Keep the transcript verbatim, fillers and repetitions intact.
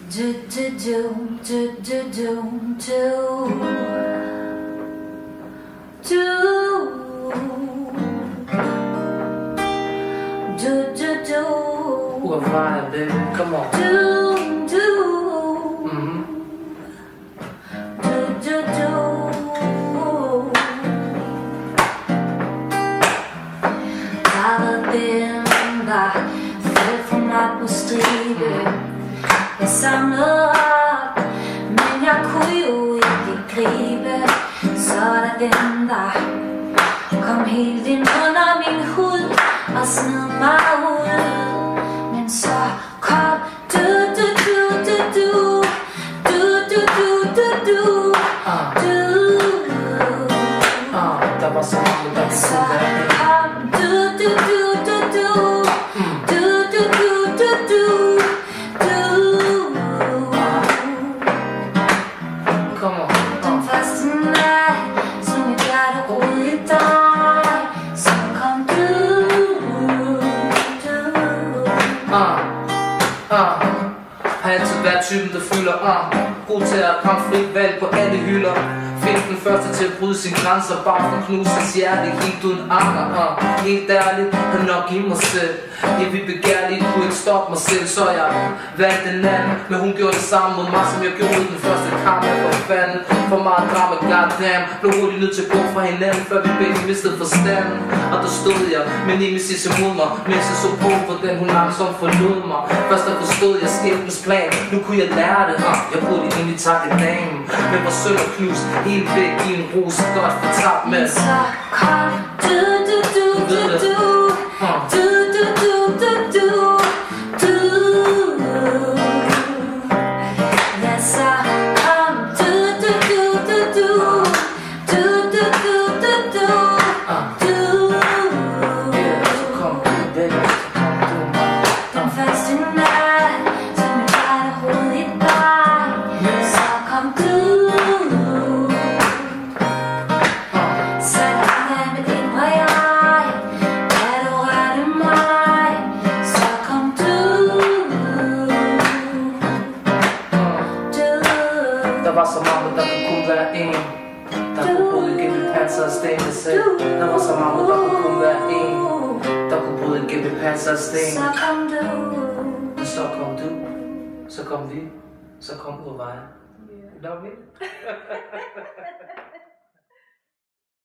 Do do do do do do do do do do do. Who am I, baby? Come on. Do do. Mm-hmm. Do do do. I've been by, fed from my bestrider. Jeg samler op, men jeg kunne jo ikke gribe. Så der den der kom helt ind under min hud og sned mig ud. Men så kom du, du, du, du, du, du, du, du, du, du, du. Der var så mange, der Så kom du, du, du, du, du, du, du, du, du, du. Den første nat, som jeg klarte at rode i dig, så kom du, du. Ah, ah. Har altid været typen, der fylder ah. God til at komme frit valg på alle hylder. Find den første til at bryde sine grænser. Bare for at knuse hans hjerte helt uden anger ah. Helt ærligt, han nok i mig selv. Evigt begærligt, kunne ikke stoppe mig selv. Så jeg valgte en anden, men hun gjorde det samme mod mig, som jeg gjorde i den første kamp. Jeg for fanden, for meget drama, goddamn. Blev hurtigt nødt til at gå fra hinanden, før vi begge mistede forstanden. Og der stod jeg med nemesis imod mig, mens jeg så på, hvordan hun langsomt forlod mig. Først der forstod jeg skæbnens plan, nu kunne jeg lære det ah. Jeg burde egentlig takke damen, men var søn og knust, helt væk i en rus, godt fortabt med. Så kom du, du, du, du, du, du, du, du, du, du, du. Ja, så kom du, du, du, du, du, du, du, du, du, du, du. Den første nat, som jeg klarte at rode i dig, så kom du. Der var så mange, der kunne kun være en, der kunne bryde igennem panser og sten. Jeg sagde, der var så mange, der kunne kun være en, der kunne bryde igennem panser og sten. Så kom du. Så kom du, så kom vi, så kom ud af vejen. Love me.